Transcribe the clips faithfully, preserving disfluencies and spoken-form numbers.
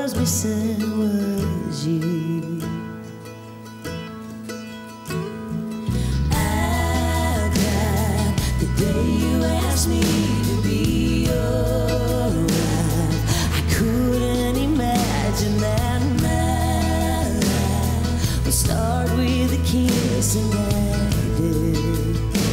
was missing was you. I cried the day you asked me to be your wife. I couldn't imagine that my life would start with a kiss, and I did.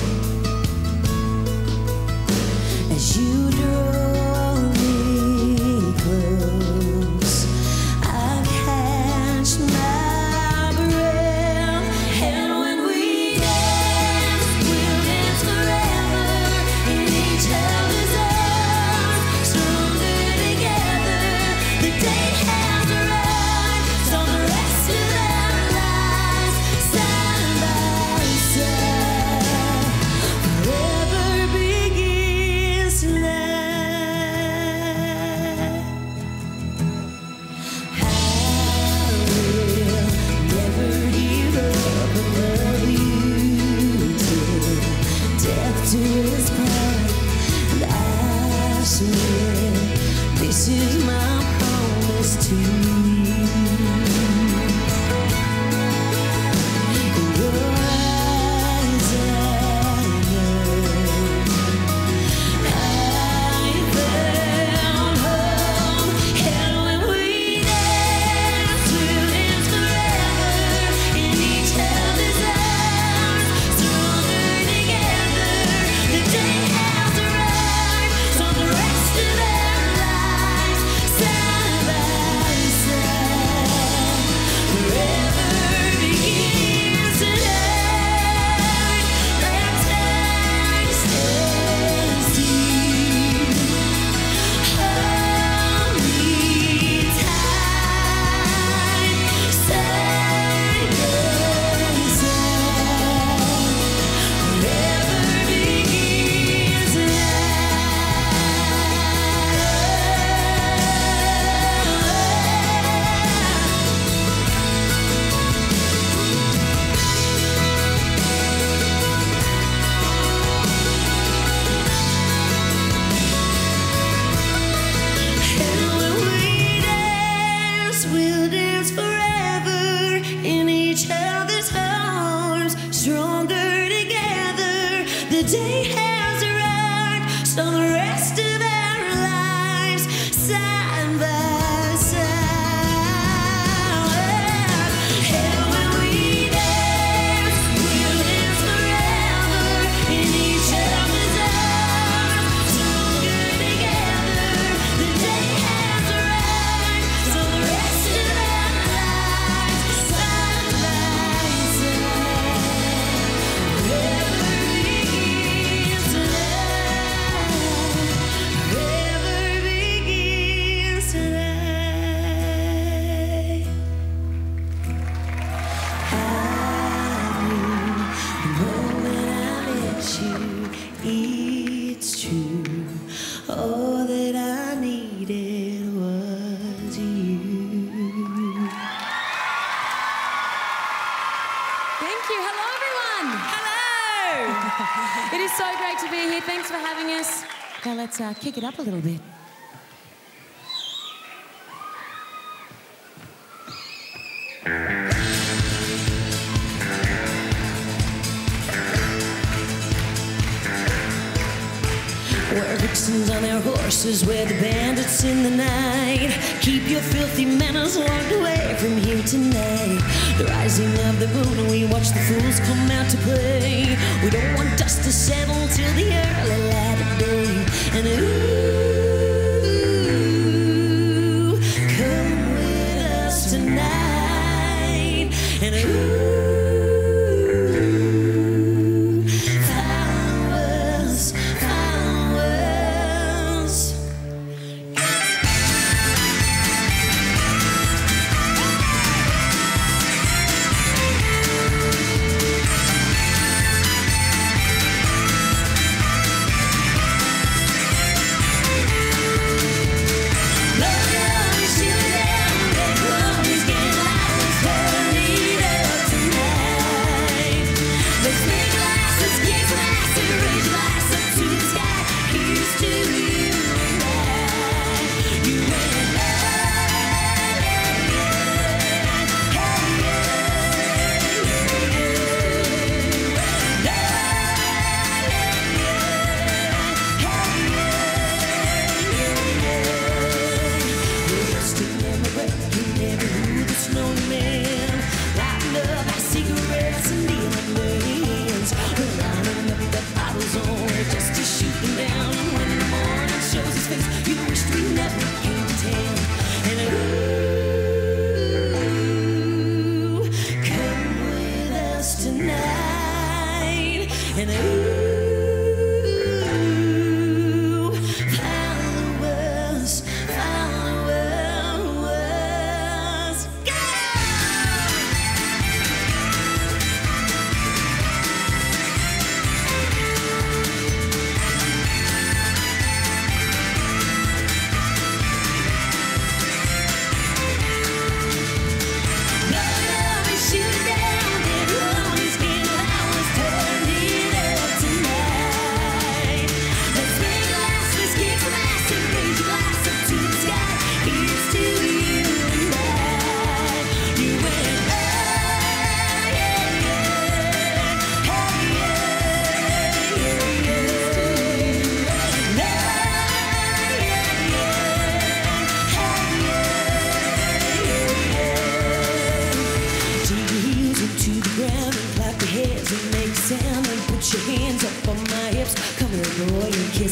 As you draw me close, I catch my breath, and when we dance, we'll dance forever in each other's arms, stronger together. The day has arrived, so the rest of our lives, side by side, forever begins tonight. I will never give up and love you till death do us part, and I swear this is my promise to you. In your eyes I know I found home, and when we dance, we'll dance forever in each other's arms, stronger together. The day has arrived, so the rest of our lives, side by side, forever begins tonight. Let's dance, dance, see. Hold me tight, side by side, forever begins tonight. And when we dance, we'll dance forever in each other's arms, stronger together. The day has arrived, so the rest of our lives, side by side. And when we dance, we'll dance forever in each other's arms, stronger together. The day has arrived, so the rest of our lives, side by side, forever begins tonight. Forever begins tonight. I knew the moment I met you, it's true. All that I needed was you. Thank you. Hello, everyone. Hello. It is so great to be here. Thanks for having us. Now let's uh, kick it up a little bit. Where vixens on their horses, where the bandits in the night. Keep your filthy manners locked away from here tonight. The rising of the moon, and we watch the fools come out to play. We don't want dust to settle till the early light of day. And ooh, come with us tonight. And ooh, flowers, flowers.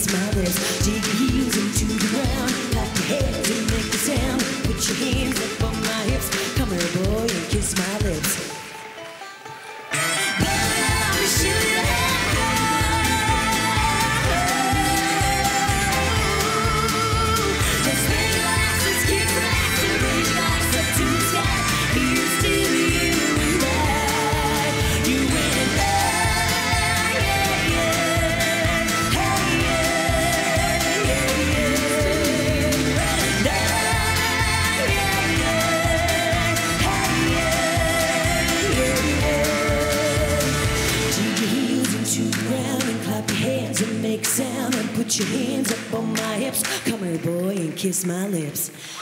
kiss my lips. Dig your heels into the ground, clap your hands and make a sound. Put your hands up on my hips. Come here, boy, and kiss my lips. Make sound and put your hands up on my hips. Come here, boy, and kiss my lips.